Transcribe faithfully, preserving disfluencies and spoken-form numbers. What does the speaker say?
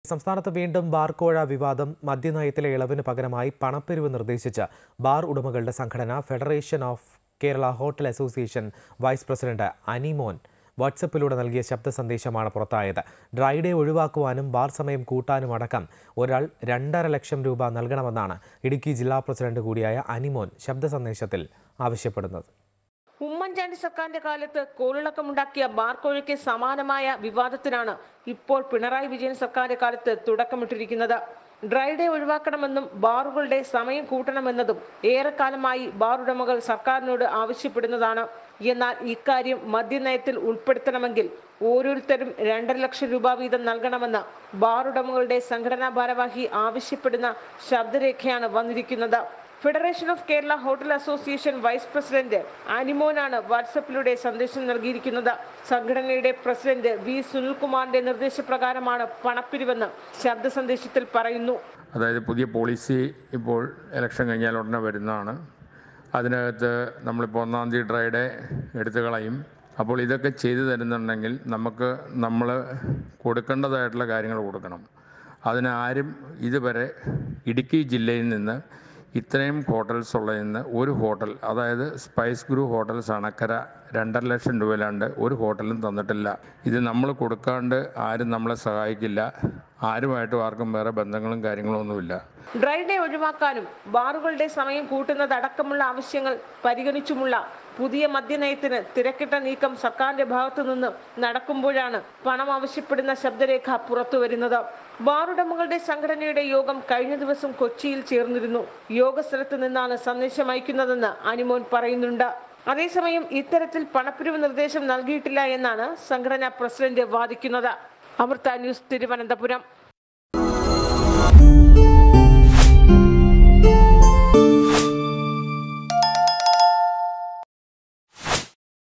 സംസ്ഥാനത്ത് വീണ്ടും ബാർ കോഴ വിവാദം. മദ്യനയത്തിലെ ഇളവിന് പകരമായി പണപ്പിരിവ് നിർദ്ദേശിച്ച ബാർ ഉടമകളുടെ സംഘടന federation of Kerala hotel association vice president Animon വാട്സപ്പിലൂടെ നൽകിയ ശബ്ദ സന്ദേശമാണ് പുറത്തായത്. ഡ്രൈ ഡേ ഒഴിവാക്കുവാനും ബാർ സമയം കൂട്ടാനും അടക്കം ഒരാൾ രണ്ടര ലക്ഷം രൂപ നൽകണമെന്നാണ് ഇടുക്കി ജില്ലാ പ്രസിഡന്റ് കൂടിയായ അനിമോൻ ശബ്ദ സന്ദേശത്തിൽ ആവശ്യപ്പെടുന്നത്. ഉമ്മൻചാണ്ടി സർക്കാരിന്റെ കാലത്ത് കോളിളക്കമുണ്ടാക്കിയ ബാർ കോഴയ്ക്ക് സമാനമായ വിവാദത്തിനാണ് ഇപ്പോൾ പിണറായി വിജയൻ സർക്കാരിന്റെ കാലത്ത് തുടക്കമിട്ടിരിക്കുന്നത്. ഡ്രൈ ഡേ ഒഴിവാക്കണമെന്നും ബാറുകളുടെ സമയം കൂട്ടണമെന്നതും ഏറെക്കാലമായി ബാർ ഉടമകൾ സർക്കാരിനോട് ആവശ്യപ്പെടുന്നതാണ്. എന്നാൽ ഇക്കാര്യം മദ്യനയത്തിൽ ഉൾപ്പെടുത്തണമെങ്കിൽ ഓരോരുത്തരും രണ്ടര ലക്ഷം രൂപ വീതം നൽകണമെന്ന് ബാർ ഉടമകളുടെ സംഘടനാ ഭാരവാഹി ആവശ്യപ്പെടുന്ന ശബ്ദരേഖയാണ് വന്നിരിക്കുന്നത്. Federation of Kerala hotel association vice president അനിമോനാണ് വാട്സപ്പിലൂടെ സന്ദേശം നൽകിയിരിക്കുന്നത്. സംഘടനയുടെ പ്രസിഡന്റ് വി സുനിൽകുമാറിന്റെ നിർദ്ദേശപ്രകാരമാണ് പണപ്പിരിവെന്ന് ശബ്ദ സന്ദേശത്തിൽ പറയുന്നു. അതായത് പുതിയ പോളിസി ഇപ്പോൾ ഇലക്ഷൻ കഴിഞ്ഞാൽ ഉടനെ വരുന്നതാണ്. അതിനകത്ത് നമ്മളിപ്പോൾ ഒന്നാം തീയതി ഡ്രൈ ഡേ എടുത്തു കളയും. അപ്പോൾ ഇതൊക്കെ ചെയ്തു തരുന്നുണ്ടെങ്കിൽ നമുക്ക് നമ്മൾ കൊടുക്കേണ്ടതായിട്ടുള്ള കാര്യങ്ങൾ കൊടുക്കണം. അതിന് ആരും ഇതുവരെ ഇടുക്കി ജില്ലയിൽ നിന്ന് ഇത്രയും ഹോട്ടൽസ് ഉള്ളതിന്ന് ഒരു ഹോട്ടൽ, അതായത് സ്പൈസ് ഗ്രൂ ഹോട്ടൽസ് അണക്കര രണ്ടര ലക്ഷം രൂപയിലാണ്ട് ഒരു ഹോട്ടലും തന്നിട്ടില്ല. ഇത് നമ്മൾ കൊടുക്കാണ്ട് ആരും നമ്മളെ സഹായിക്കില്ല. ആരുമായിട്ടും ആർക്കും വേറെ ബന്ധങ്ങളും കാര്യങ്ങളും ഒന്നുമില്ല. ഡ്രൈ ഡേ ഒഴിവാക്കാനും ബാറുകളുടെ സമയം കൂട്ടുന്നതടക്കമുള്ള ആവശ്യങ്ങൾ പരിഗണിച്ചുമുള്ള പുതിയ മദ്യനയത്തിന് തിരക്കിട്ട നീക്കം സർക്കാരിന്റെ ഭാഗത്തു നിന്ന് നടക്കുമ്പോഴാണ് പണം ആവശ്യപ്പെടുന്ന ശബ്ദരേഖ പുറത്തുവരുന്നത്. ബാറുടമകളുടെ സംഘടനയുടെ യോഗം കഴിഞ്ഞ ദിവസം കൊച്ചിയിൽ ചേർന്നിരുന്നു. യോഗസ്ഥലത്ത് നിന്നാണ് സന്ദേശം അയക്കുന്നതെന്ന് അനിമോൻ പറയുന്നുണ്ട്. അതേസമയം ഇത്തരത്തിൽ പണപ്പിരിവ് നിർദ്ദേശം നൽകിയിട്ടില്ല എന്നാണ് സംഘടനാ പ്രസിഡന്റ് വാദിക്കുന്നത്. അമൃത ന്യൂസ്, തിരുവനന്തപുരം.